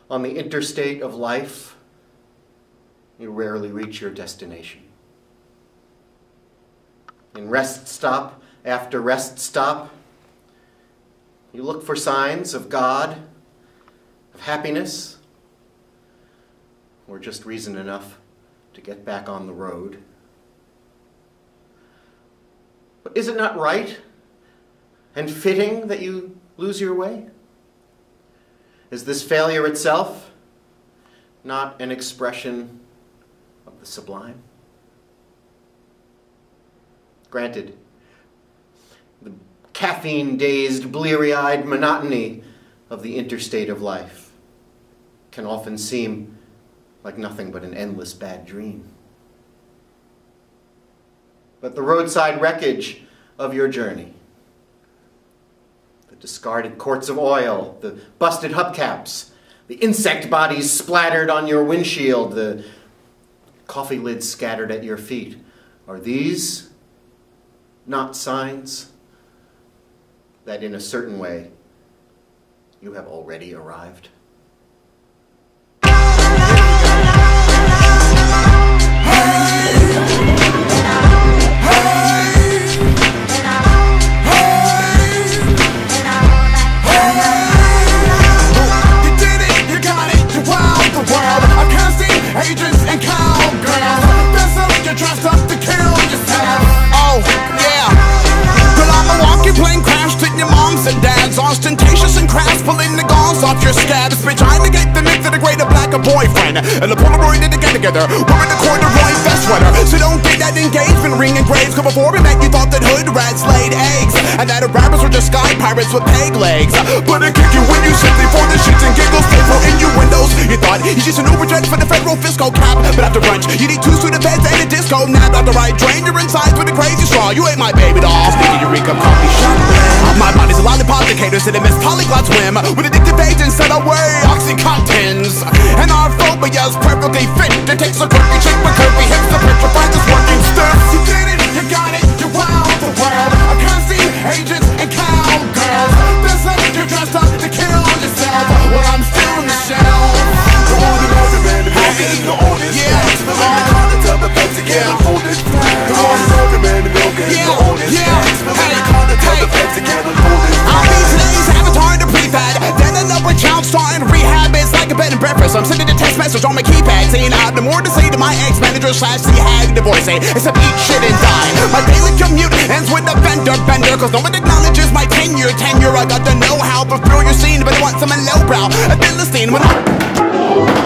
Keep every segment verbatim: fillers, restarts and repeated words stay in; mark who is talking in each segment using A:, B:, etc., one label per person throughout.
A: on the interstate of life, you rarely reach your destination. In rest stop after rest stop, you look for signs of God, of happiness, or just reason enough to get back on the road. But is it not right and fitting that you lose your way? Is this failure itself not an expression of the sublime? Granted, the caffeine-dazed, bleary-eyed monotony of the interstate of life can often seem like nothing but an endless bad dream. But the roadside wreckage of your journey, the discarded quarts of oil, the busted hubcaps, the insect bodies splattered on your windshield, the coffee lids scattered at your feet, are these not signs that in a certain way you have already arrived?
B: Agents and cowgirls, this is your dressed up to kill yourself. Oh, yeah. Girl, I'm a walking plane crash, hitting your moms and dads, ostentatious and crass, pulling the gauze off your scabs. Bitch, I negate the myth of the greater black boyfriend, and the Polaroid to get together, wearing the corduroy vest sweater. So don't get that engagement ring engraved, cause before we met you thought that hood rats laid eggs, and that rappers were just sky pirates with peg legs. But I kick you when you simply for the shits and giggles, pay for innuendos. You thought you just an overjet for the federal fiscal cap, but after brunch you need two suited beds and a disco nap. After I drain your insides with a crazy straw, you ain't my baby doll. Sneaky Eureka coffee shop. My body's a lollipop that caters to the Miss Polyglot swim, with addictive agents that away oxycontins, and our phobia's perfectly fit. It takes a curvy chick with curvy hips to petrify this working stuff. You did it, you got it, you wow the world. I can't see agents and cowgirls. This is you're dressed up to kill yourself. Well, I'm still in the shell. The one who knows the man, the man is the oldest. Yeah, it's the one who knows the tub of Pepsi can hold it. The one who knows the man, the milk is the oldest. Yeah, it's the one who knows the tub of Pepsi can hold it. I'll be today's avatar to prefab. Then another child starting rehab. It's like a bed and breakfast. I'm sending a text message on my keypad saying I have no more to say to my ex-manager slash C hag divorcee, except eat shit and die. My daily commute ends with a vendor bender, cause no one acknowledges my tenure. Tenure, I got the know-how, but through your scene, but I want some lowbrow. A Philistine when I...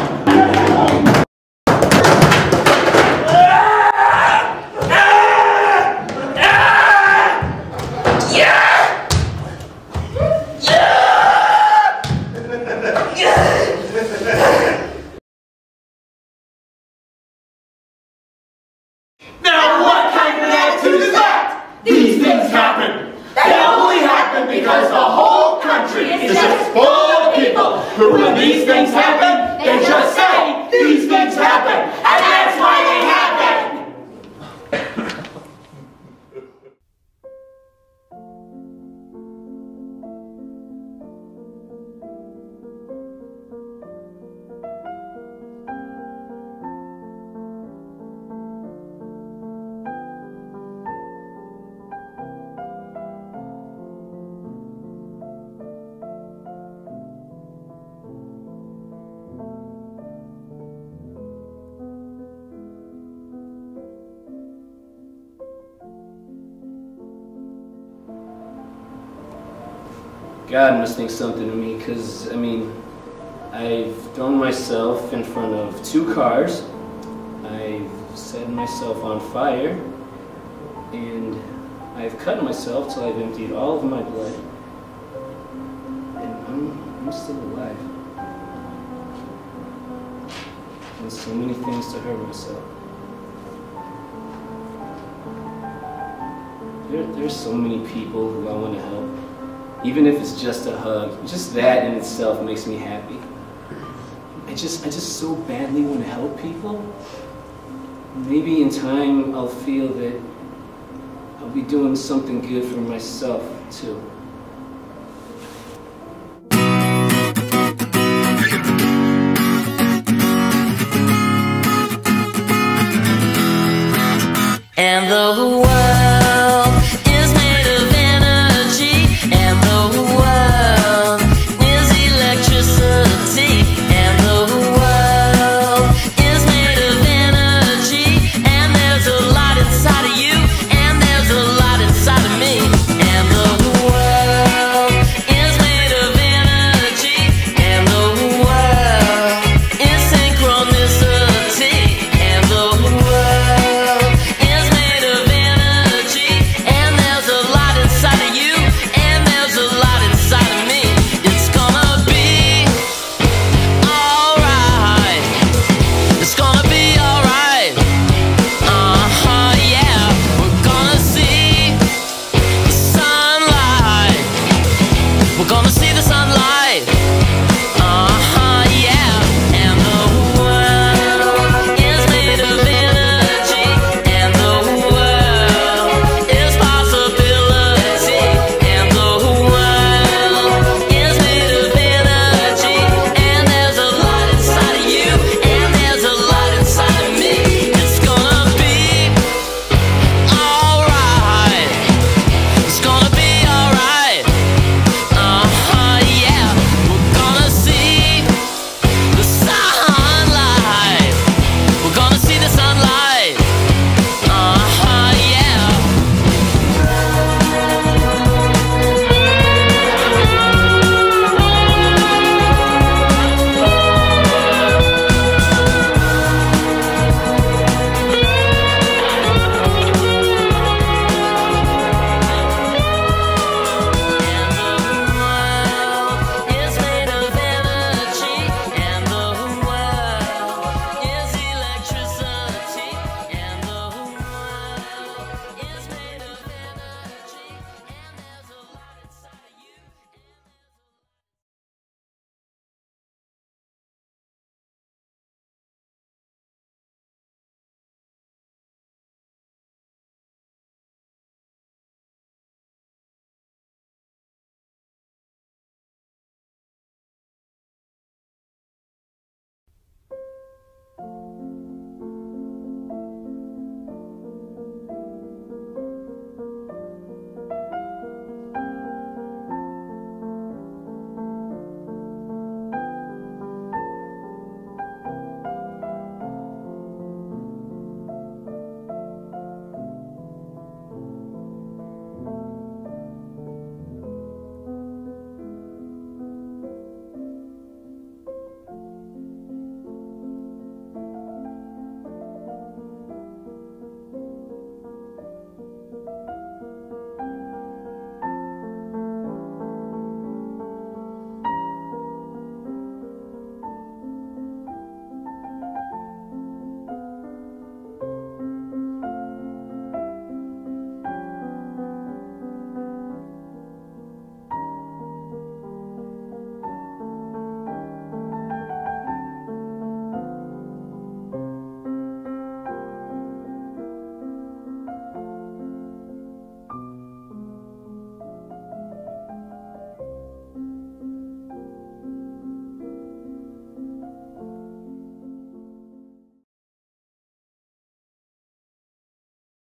C: Now what kind of attitude is that? These things happen. They only happen because the whole country is just full of people who, when these things happen, they just say, these things happen, and that's why they happen.
D: God must think something of me, because, I mean, I've thrown myself in front of two cars, I've set myself on fire, and I've cut myself till I've emptied all of my blood, and I'm, I'm still alive. And so many things to hurt myself. There, there's so many people who I want to help. Even if it's just a hug, just that in itself makes me happy. I just, I just so badly want to help people. Maybe in time I'll feel that I'll be doing something good for myself too.
E: And the world